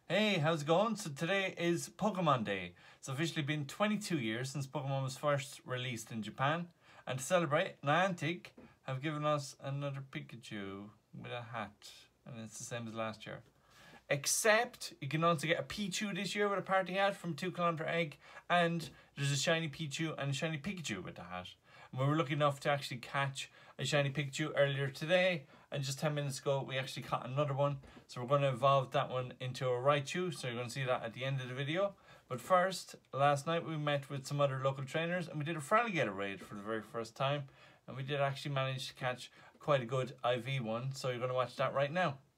Hey, how's it going? So today is Pokemon Day. It's officially been 22 years since Pokemon was first released in Japan. And to celebrate, Niantic have given us another Pikachu with a hat. And it's the same as last year. Except you can also get a Pichu this year with a party hat from 2 Kilometer Egg. And there's a shiny Pichu and a shiny Pikachu with the hat. And we were lucky enough to actually catch a shiny Pikachu earlier today. And just 10 minutes ago, we actually caught another one. So we're going to evolve that one into a Raichu. So you're going to see that at the end of the video. But first, last night we met with some other local trainers. And we did a Feraligator raid for the very first time. And we did actually manage to catch quite a good IV one. So you're going to watch that right now.